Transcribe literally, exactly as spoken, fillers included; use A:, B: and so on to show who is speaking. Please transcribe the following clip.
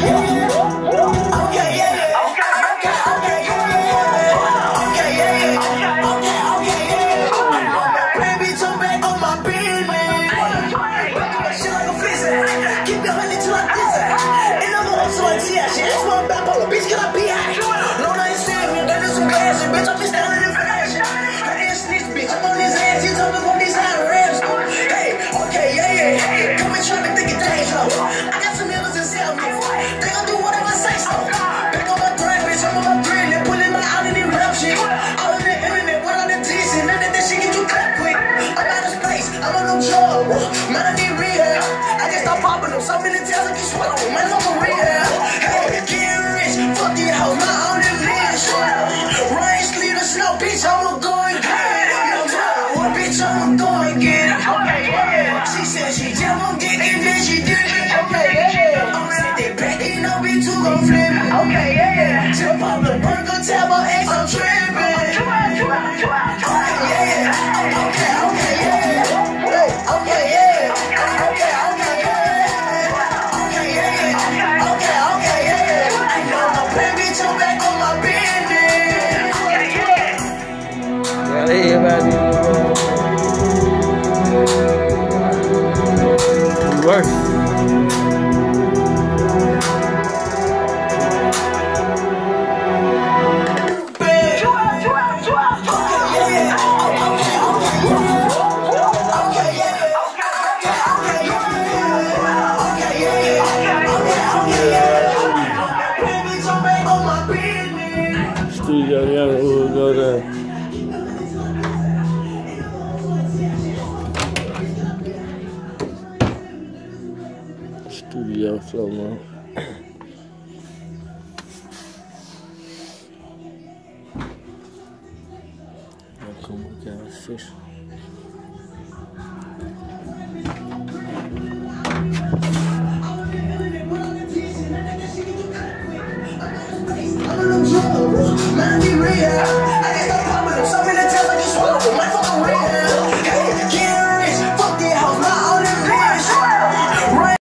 A: So many times I can swallow, man, I'm for real. Hey, getting rich, fuck it house, my own bitch. Rain, sleet, or snow, bitch, I'ma go and get it. You know what, bitch, I'ma go and get it. Okay, yeah. She said she just won't get it, then she did it. Okay, yeah. I'm set that back, ain't no bitch who gon' flip it. Okay, yeah. Jump off the burger, tell my ex I'm tripping. Okay, yeah. Okay, okay, yeah. Okay, yeah.
B: Everybody worse. Studio Young will go there. Studio Flow Mo. Come on, guys, fish.